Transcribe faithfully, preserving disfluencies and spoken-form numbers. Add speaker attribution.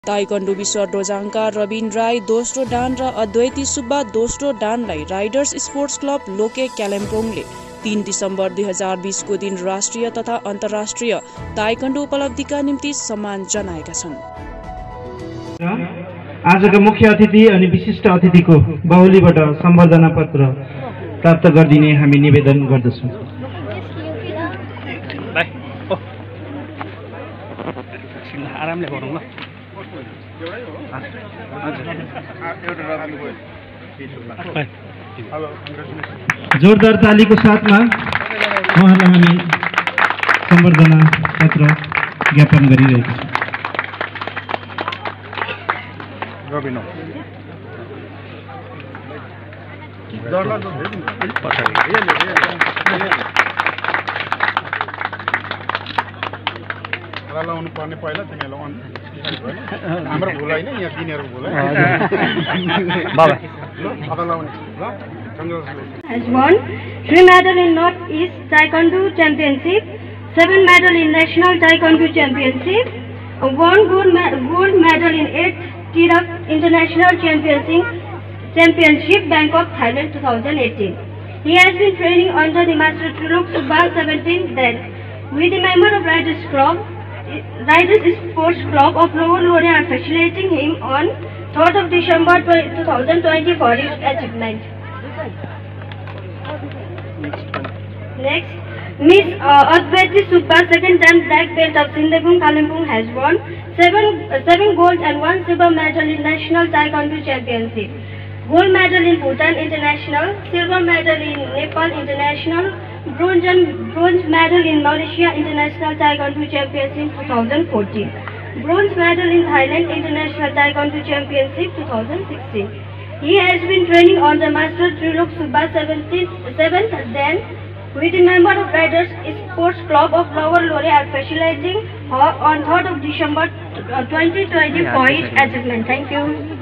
Speaker 1: Taekwondo विश्व ध्वजाङ्का रबिन राई दोस्रो डान र अद्वैती सुब्बा दोस्रो डानलाई राइडर्स स्पोर्ट्स क्लब लोके कालिम्पोङले तीन दिसम्बर दुई हजार बीसको दिन राष्ट्रिय तथा अन्तर्राष्ट्रिय ताइक्वान्डो उपलब्धिका निम्ति सम्मान जनाएका छन्।
Speaker 2: आजका मुख्य अतिथि अनि विशिष्ट अतिथिको बाहुलीबाट सम्बर्धना पत्र प्राप्त गरिदिने हामी निवेदन गर्दछौँ।
Speaker 3: आरामले गरौँ ल।
Speaker 2: जोरदार तालीको साथमा उहाँलाई हामी सम्बर्धना पत्र ज्ञापन गरिरहेका
Speaker 4: छौँ। लाउनु पर्ने पहिला तिमीलाई हाम्रो भुल होइन, यहाँ दिनेहरू भुल
Speaker 5: has won three medal in Northeast Taekwondo Championship, seven medal in National Taekwondo Championship, one gold, me gold medal in eighth Tirap International Championship, Championship Bangkok, Thailand twenty eighteen. He has been training under the Master Trilok Subba seventeen then with the member of Riders Club, Riders Sports Club of Lower Lore are facilitating him on third of December twenty twenty for his achievement. Next, Miss uh, Advaiti Subba, second time black belt of Sindhapur Kalimpong, has won seven, uh, seven gold and one silver medal in National Taekwondo Championship, gold medal in Bhutan International, silver medal in Nepal International, bronze, and bronze medal in Malaysia International Taekwondo Championship twenty fourteen, bronze medal in Thailand International Taekwondo Championship twenty sixteen. He has been training on the Master Trilok Subba seventh then with the member of Riders Sports Club of Lower Lore are facilitating on third of December twenty twenty for his achievement. Thank you.